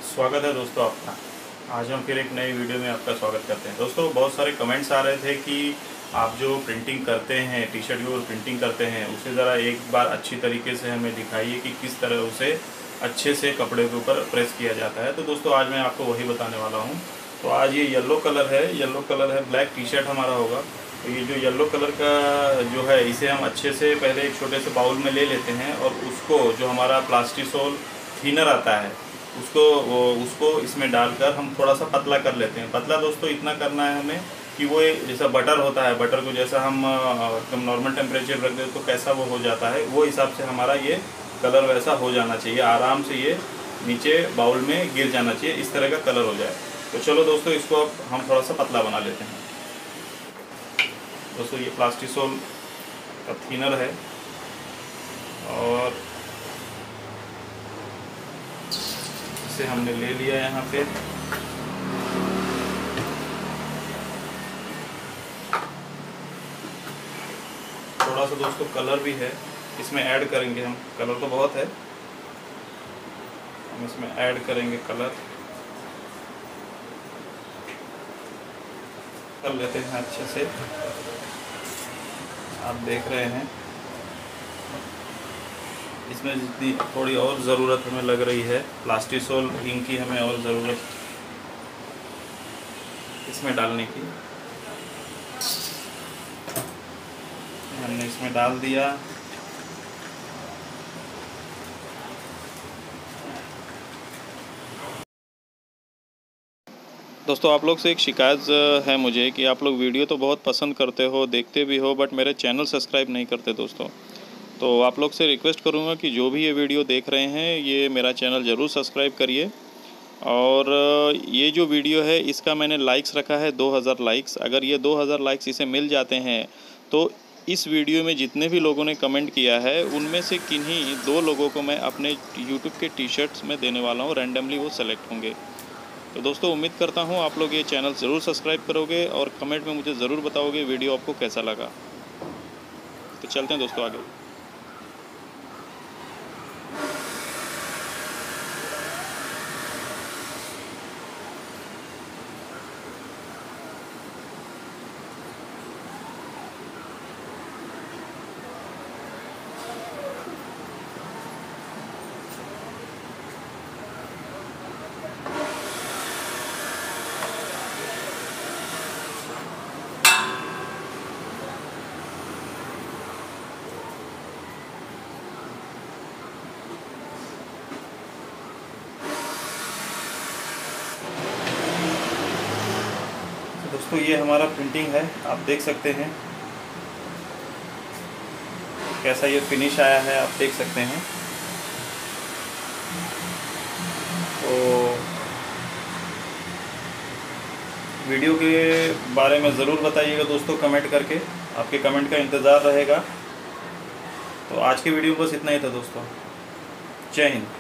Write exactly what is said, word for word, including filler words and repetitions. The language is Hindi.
स्वागत है दोस्तों आपका। आज हम फिर एक नई वीडियो में आपका स्वागत करते हैं। दोस्तों बहुत सारे कमेंट्स आ रहे थे कि आप जो प्रिंटिंग करते हैं, टी शर्ट की प्रिंटिंग करते हैं, उसे ज़रा एक बार अच्छी तरीके से हमें दिखाइए कि किस तरह उसे अच्छे से कपड़े के ऊपर प्रेस किया जाता है। तो दोस्तों आज मैं आपको वही बताने वाला हूँ। तो आज ये येलो कलर है, येलो कलर है, ब्लैक टी शर्ट हमारा होगा। तो ये जो येलो कलर का जो है, इसे हम अच्छे से पहले एक छोटे से बाउल में ले लेते हैं और उसको जो हमारा प्लास्टिसोल थिनर आता है उसको वो उसको इसमें डालकर हम थोड़ा सा पतला कर लेते हैं। पतला दोस्तों इतना करना है हमें कि वो जैसा बटर होता है, बटर को जैसा हम एकदम नॉर्मल टेम्परेचर रख दें तो कैसा वो हो जाता है, वो हिसाब से हमारा ये कलर वैसा हो जाना चाहिए। आराम से ये नीचे बाउल में गिर जाना चाहिए, इस तरह का कलर हो जाए। तो चलो दोस्तों इसको अब हम थोड़ा सा पतला बना लेते हैं। दोस्तों ये प्लास्टिसोल का थिनर है और इसे हमने ले लिया यहाँ पे। थोड़ा सा दोस्तों कलर भी है, इसमें ऐड करेंगे हम। कलर तो बहुत है, हम इसमें ऐड करेंगे कलर। कर लेते हैं अच्छे से। आप देख रहे हैं इसमें जितनी थोड़ी और ज़रूरत हमें लग रही है, प्लास्टिसोल इंक की हमें और ज़रूरत इसमें डालने की। हमने इसमें डाल दिया। दोस्तों आप लोग से एक शिकायत है मुझे कि आप लोग वीडियो तो बहुत पसंद करते हो, देखते भी हो, बट मेरे चैनल सब्सक्राइब नहीं करते दोस्तों। तो आप लोग से रिक्वेस्ट करूंगा कि जो भी ये वीडियो देख रहे हैं ये मेरा चैनल ज़रूर सब्सक्राइब करिए। और ये जो वीडियो है इसका मैंने लाइक्स रखा है दो हज़ार लाइक्स। अगर ये दो हज़ार लाइक्स इसे मिल जाते हैं तो इस वीडियो में जितने भी लोगों ने कमेंट किया है उनमें से किन्हीं दो लोगों को मैं अपने यूट्यूब के टी शर्ट्स में देने वाला हूँ। रैंडमली वो सेलेक्ट होंगे। तो दोस्तों उम्मीद करता हूँ आप लोग ये चैनल ज़रूर सब्सक्राइब करोगे और कमेंट में मुझे ज़रूर बताओगे वीडियो आपको कैसा लगा। तो चलते हैं दोस्तों आगे। दोस्तों ये हमारा प्रिंटिंग है, आप देख सकते हैं कैसा ये फिनिश आया है, आप देख सकते हैं। तो वीडियो के बारे में ज़रूर बताइएगा दोस्तों कमेंट करके, आपके कमेंट का इंतज़ार रहेगा। तो आज की वीडियो बस इतना ही था दोस्तों। जय हिंद।